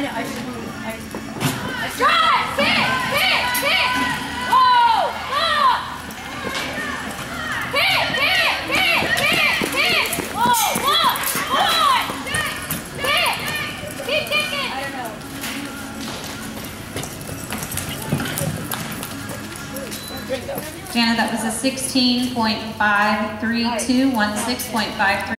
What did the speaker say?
I know. Drive! Hit! Hit! Hit! Whoa! Stop! Hit! Hit! Hit! Hit! Hit! Whoa! Whoa! Come on! Hit! Keep kicking! I don't know. Jana, that was a 16.532, 16.53.